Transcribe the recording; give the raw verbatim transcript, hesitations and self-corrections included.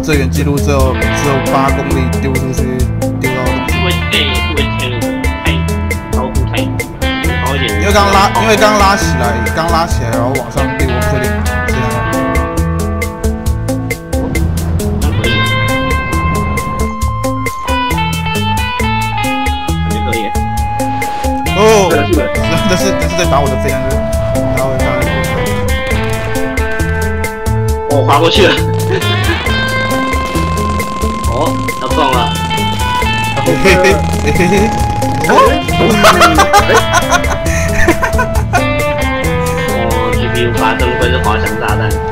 最远记录只有只有八公里丢出去，丢到。 因为太因为太太高度太高一点。 因为刚拉，因为刚拉起来，刚拉起来，然后往上丢，我不灵，这样。 那可以。感觉可以。 哦，这是这是在打我的飞弹，然后发。 我滑过去了。哦，要撞了。 嘿嘿嘿嘿嘿嘿。 哦 ，G P U 发生会是滑翔炸弹。